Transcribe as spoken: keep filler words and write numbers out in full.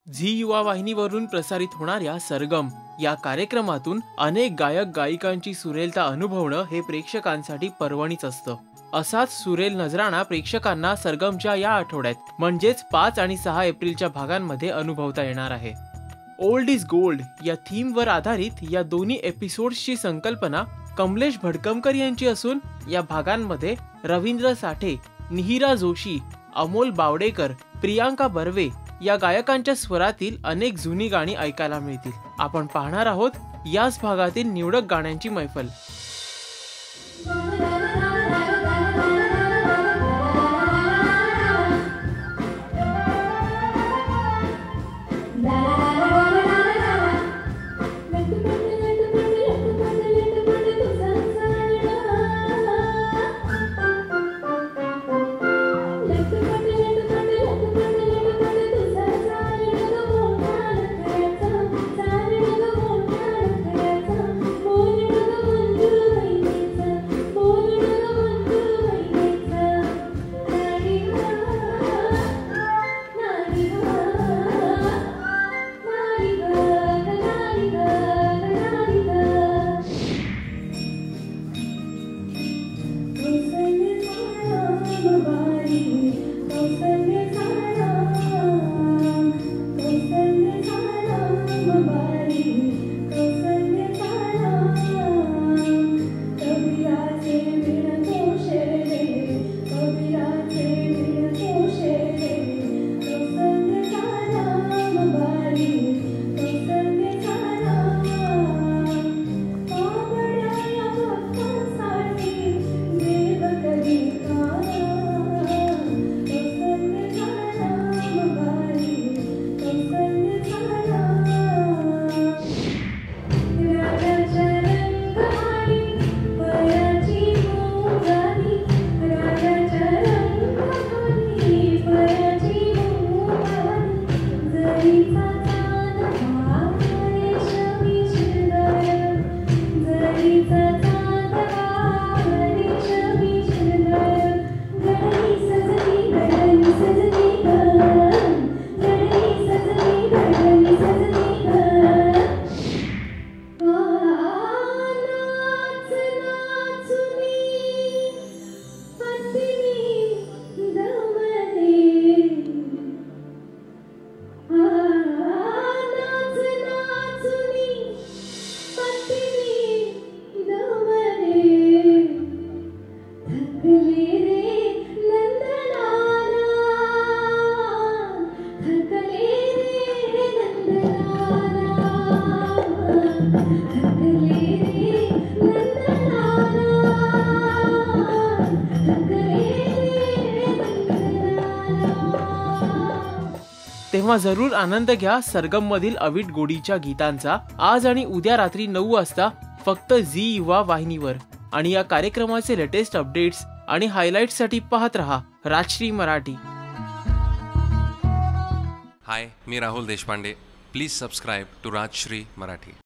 Zee युवा वाहिनीवरून प्रसारित होणाऱ्या सरगम या कार्यक्रमातून अनेक गायक गायिकांची सुरेलता अनुभवणं हे प्रेक्षकांसाठी पर्वणीच असतं। असाच सुरेल नजराणा प्रेक्षकांना सरगमच्या या आठवड्यात म्हणजेच पाच आणि सहा एप्रिलच्या भागांमध्ये अनुभवता येणार आहे। ओल्ड इज गोल्ड या थीमवर आधारित या दोन्ही एपिसोड्सची संकल्पना कमलेश भडकमकर यांची असून या भागांमध्ये रवींद्र साठे, निहिरा जोशी, अमोल बावडेकर, प्रियांका बर्वे या गायकांच्या स्वरातील अनेक जुनी गाणी ऐकायला मिळतील। आपण पाहणार आहोत याच भागातील निवडक गाण्यांची मैफल। तेव्हा जरूर आनंद घ्या सरगम मधील अवीट गोडीच्या गीतांचा आज आणि उद्या रात्री नऊ वाजता फक्त झी युवा वाहिनीवर। आणि या कार्यक्रमाचे लेटेस्ट अपडेट्स आणि हायलाइट्स साठी पाहत रहा राजश्री मराठी। हाय, मी Rahul Deshpande. Please subscribe to Rajshri Marathi.